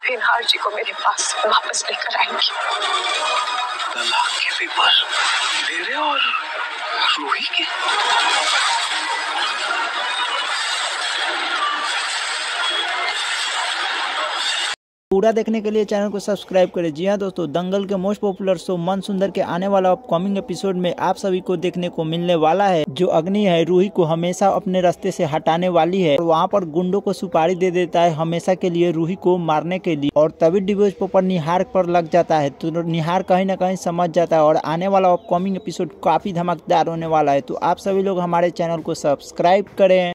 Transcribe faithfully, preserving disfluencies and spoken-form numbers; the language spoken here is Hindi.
फिनहार जी को मेरे पास वापस लेकर आएंगी। तलाक के पेपर मेरे और रूही के। पूरा देखने के लिए चैनल को सब्सक्राइब करें। जी हाँ दोस्तों, दंगल के मोस्ट पॉपुलर शो मन सुंदर के आने वाला अपकमिंग एपिसोड में आप सभी को देखने को मिलने वाला है। जो अग्नि है रूही को हमेशा अपने रास्ते से हटाने वाली है और वहाँ पर गुंडों को सुपारी दे देता है हमेशा के लिए रूही को मारने के लिए, और तभी डिवोर्स पेपर निहार पर लग जाता है। तो निहार कहीं ना कहीं समझ जाता है और आने वाला अपकमिंग एपिसोड काफी धमाकेदार होने वाला है। तो आप सभी लोग हमारे चैनल को सब्सक्राइब करें।